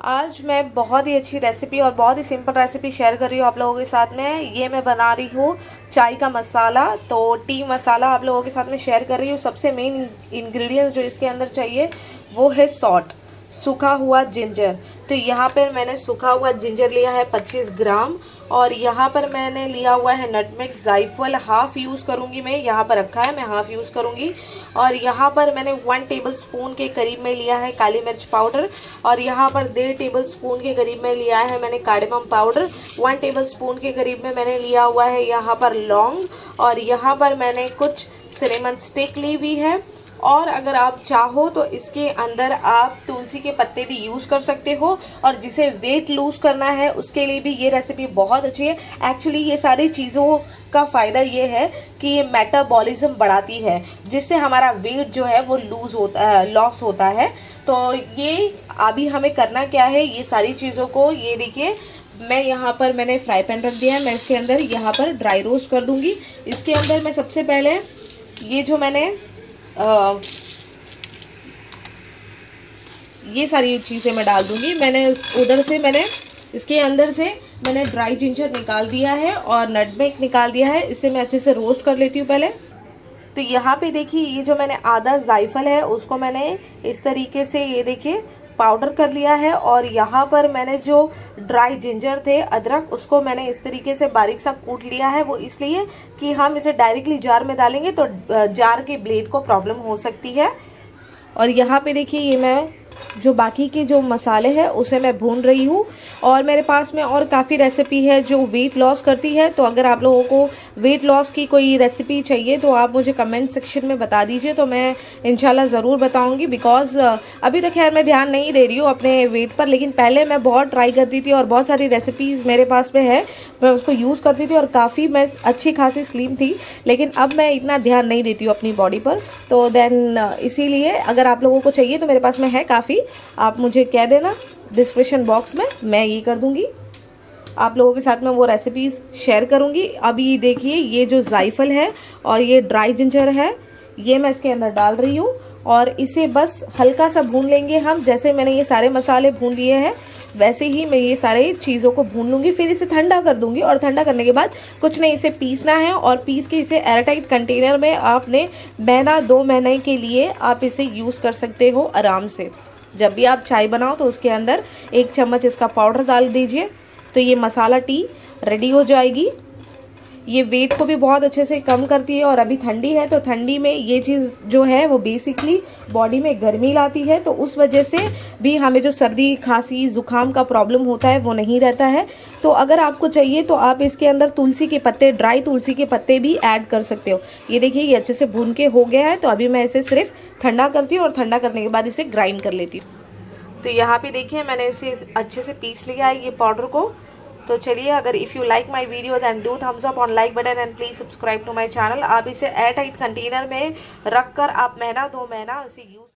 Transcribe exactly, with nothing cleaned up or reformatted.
आज मैं बहुत ही अच्छी रेसिपी और बहुत ही सिंपल रेसिपी शेयर कर रही हूँ आप लोगों के साथ में। ये मैं बना रही हूँ चाय का मसाला, तो टी मसाला आप लोगों के साथ में शेयर कर रही हूँ। सबसे मेन इंग्रेडिएंट्स जो इसके अंदर चाहिए वो है सॉल्ट, सूखा हुआ जिंजर। तो यहाँ पर मैंने सूखा हुआ जिंजर लिया है पच्चीस ग्राम, और यहाँ पर मैंने लिया हुआ है नटमेग, जायफल हाफ यूज़ करूँगी मैं, यहाँ पर रखा है मैं हाफ यूज़ करूँगी। और यहाँ पर मैंने वन टेबल स्पून के करीब में लिया है काली मिर्च पाउडर, और यहाँ पर डेढ़ टेबल स्पून के करीब में लिया है मैंने cardamom powder. One tablespoon के करीब में मैंने लिया हुआ है यहाँ पर लौंग, और यहाँ पर मैंने कुछ सिनेमन स्टिक ली हुई है। और अगर आप चाहो तो इसके अंदर आप तुलसी के पत्ते भी यूज़ कर सकते हो, और जिसे वेट लूज करना है उसके लिए भी ये रेसिपी बहुत अच्छी है। एक्चुअली ये सारी चीज़ों का फ़ायदा ये है कि ये मेटाबॉलिज्म बढ़ाती है, जिससे हमारा वेट जो है वो लूज होता है, लॉस होता है। तो ये अभी हमें करना क्या है, ये सारी चीज़ों को, ये देखिए मैं यहाँ पर मैंने फ्राई पैन रख दिया है, मैं इसके अंदर यहाँ पर ड्राई रोस्ट कर दूँगी। इसके अंदर मैं सबसे पहले ये जो मैंने आ, ये सारी चीज़ें मैं डाल दूंगी। मैंने उधर से मैंने इसके अंदर से मैंने ड्राई जिंजर निकाल दिया है और नटमेग निकाल दिया है। इसे मैं अच्छे से रोस्ट कर लेती हूँ पहले। तो यहाँ पे देखिए ये जो मैंने आधा जायफल है उसको मैंने इस तरीके से ये देखिए पाउडर कर लिया है, और यहाँ पर मैंने जो ड्राई जिंजर थे, अदरक, उसको मैंने इस तरीके से बारीक सा कूट लिया है। वो इसलिए कि हम इसे डायरेक्टली जार में डालेंगे तो जार के ब्लेड को प्रॉब्लम हो सकती है। और यहाँ पे देखिए ये मैं जो बाकी के जो मसाले हैं उसे मैं भून रही हूँ। और मेरे पास में और काफ़ी रेसिपी है जो वेट लॉस करती है। तो अगर आप लोगों को वेट लॉस की कोई रेसिपी चाहिए तो आप मुझे कमेंट सेक्शन में बता दीजिए, तो मैं इंशाल्लाह ज़रूर बताऊंगी। बिकॉज़ अभी तक खैर मैं ध्यान नहीं दे रही हूँ अपने वेट पर, लेकिन पहले मैं बहुत ट्राई करती थी और बहुत सारी रेसिपीज़ मेरे पास में है, मैं उसको यूज़ करती थी और काफ़ी मैं अच्छी खासी स्लिम थी। लेकिन अब मैं इतना ध्यान नहीं देती हूँ अपनी बॉडी पर। तो देन इसीलिए अगर आप लोगों को चाहिए तो मेरे पास में है काफ़ी, आप मुझे कह देना डिस्क्रिप्शन बॉक्स में, मैं ये कर दूंगी, आप लोगों के साथ में वो रेसिपीज़ शेयर करूंगी। अभी देखिए ये जो जायफल है और ये ड्राई जिंजर है, ये मैं इसके अंदर डाल रही हूँ, और इसे बस हल्का सा भून लेंगे हम। जैसे मैंने ये सारे मसाले भून लिए हैं वैसे ही मैं ये सारे चीज़ों को भून लूँगी, फिर इसे ठंडा कर दूँगी। और ठंडा करने के बाद कुछ नहीं, इसे पीसना है, और पीस के इसे एयरटाइट कंटेनर में आपने महीना दो महीने के लिए आप इसे यूज़ कर सकते हो आराम से। जब भी आप चाय बनाओ तो उसके अंदर एक चम्मच इसका पाउडर डाल दीजिए, तो ये मसाला टी रेडी हो जाएगी। ये वेट को भी बहुत अच्छे से कम करती है, और अभी ठंडी है तो ठंडी में ये चीज़ जो है वो बेसिकली बॉडी में गर्मी लाती है, तो उस वजह से भी हमें जो सर्दी खांसी जुकाम का प्रॉब्लम होता है वो नहीं रहता है। तो अगर आपको चाहिए तो आप इसके अंदर तुलसी के पत्ते, ड्राई तुलसी के पत्ते भी ऐड कर सकते हो। ये देखिए ये अच्छे से भून के हो गया है, तो अभी मैं इसे सिर्फ ठंडा करती हूँ, और ठंडा करने के बाद इसे ग्राइंड कर लेती हूँ। तो यहाँ पे देखिए मैंने इसे अच्छे से पीस लिया है ये पाउडर को। तो चलिए, अगर if you like my video then do thumbs up on like button and please subscribe to my channel. आप इसे एयर टाइट कंटेनर में रख कर आप महीना दो महीना इसे यूज